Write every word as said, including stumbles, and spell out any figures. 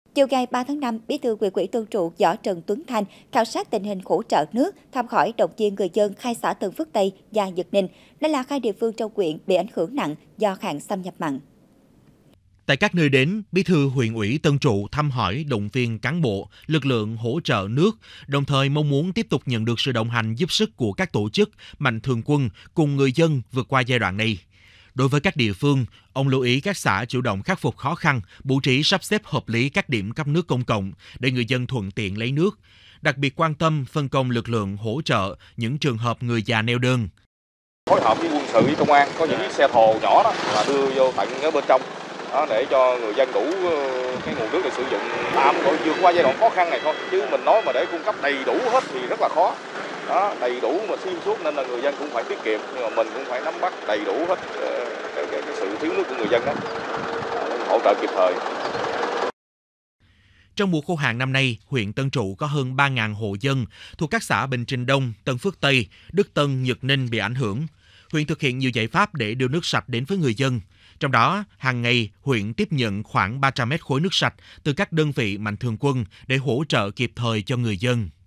Chiều ngày ba tháng năm, Bí thư Huyện ủy Tân Trụ Võ Trần Tuấn Thanh khảo sát tình hình hỗ trợ nước, thăm hỏi động viên người dân hai xã Tân Phước Tây và Nhật Ninh. Đây là hai địa phương trong huyện bị ảnh hưởng nặng do hạn xâm nhập mặn. Tại các nơi đến, Bí thư Huyện ủy Tân Trụ thăm hỏi, động viên cán bộ, lực lượng hỗ trợ nước, đồng thời mong muốn tiếp tục nhận được sự đồng hành giúp sức của các tổ chức, mạnh thường quân cùng người dân vượt qua giai đoạn này. Đối với các địa phương, ông lưu ý các xã chủ động khắc phục khó khăn, bố trí sắp xếp hợp lý các điểm cấp nước công cộng để người dân thuận tiện lấy nước. Đặc biệt quan tâm phân công lực lượng hỗ trợ những trường hợp người già neo đơn. Phối hợp với quân sự với công an, có những chiếc xe thồ nhỏ đó là đưa vô tận ở bên trong đó, để cho người dân đủ cái nguồn nước để sử dụng tạm gọi vượt qua giai đoạn khó khăn này thôi, chứ mình nói mà để cung cấp đầy đủ hết thì rất là khó. Đó, đầy đủ mà xuyên suốt nên là người dân cũng phải tiết kiệm, nhưng mà mình cũng phải nắm bắt đầy đủ hết cái, cái, cái sự thiếu nước của người dân đó, hỗ trợ kịp thời. Trong mùa khô hạn năm nay, huyện Tân Trụ có hơn ba nghìn hộ dân thuộc các xã Bình Trình Đông, Tân Phước Tây, Đức Tân, Nhật Ninh bị ảnh hưởng. Huyện thực hiện nhiều giải pháp để đưa nước sạch đến với người dân. Trong đó, hàng ngày, huyện tiếp nhận khoảng ba trăm mét khối nước sạch từ các đơn vị mạnh thường quân để hỗ trợ kịp thời cho người dân.